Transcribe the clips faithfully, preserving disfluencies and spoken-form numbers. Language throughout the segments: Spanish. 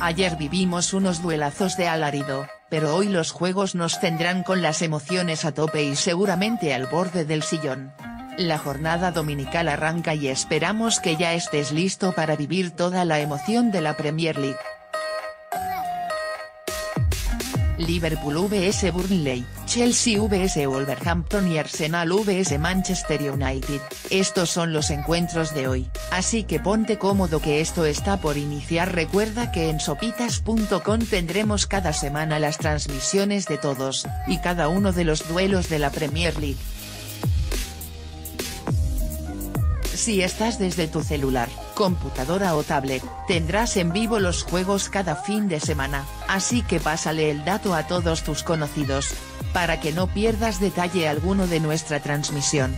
Ayer vivimos unos duelazos de alarido, pero hoy los juegos nos tendrán con las emociones a tope y seguramente al borde del sillón. La jornada dominical arranca y esperamos que ya estés listo para vivir toda la emoción de la Premier League. Liverpool versus Burnley, Chelsea versus Wolverhampton y Arsenal versus Manchester United, estos son los encuentros de hoy, así que ponte cómodo que esto está por iniciar. Recuerda que en sopitas punto com tendremos cada semana las transmisiones de todos y cada uno de los duelos de la Premier League. Si estás desde tu celular, computadora o tablet, tendrás en vivo los juegos cada fin de semana, así que pásale el dato a todos tus conocidos, para que no pierdas detalle alguno de nuestra transmisión.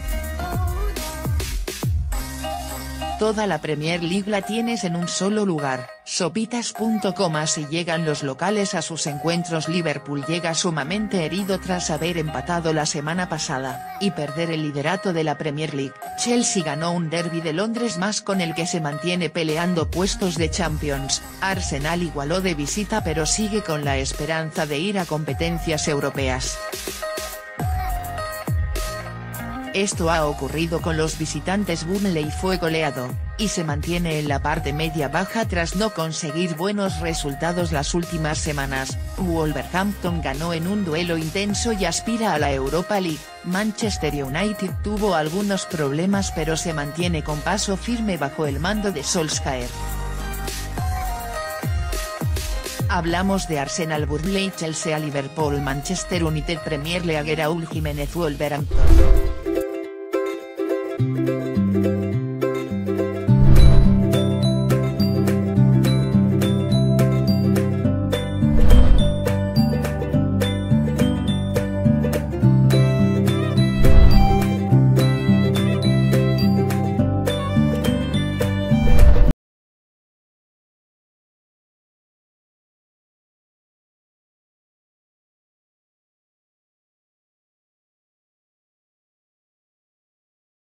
Toda la Premier League la tienes en un solo lugar, sopitas punto com. Así llegan los locales a sus encuentros. Liverpool llega sumamente herido tras haber empatado la semana pasada, y perder el liderato de la Premier League. Chelsea ganó un derbi de Londres más con el que se mantiene peleando puestos de Champions. Arsenal igualó de visita pero sigue con la esperanza de ir a competencias europeas. Esto ha ocurrido con los visitantes. Burnley fue goleado, y se mantiene en la parte media-baja tras no conseguir buenos resultados las últimas semanas. Wolverhampton ganó en un duelo intenso y aspira a la Europa League. Manchester United tuvo algunos problemas pero se mantiene con paso firme bajo el mando de Solskjaer. Hablamos de Arsenal, Burnley, Chelsea, Liverpool, Manchester United, Premier League, Raúl Jiménez, Wolverhampton.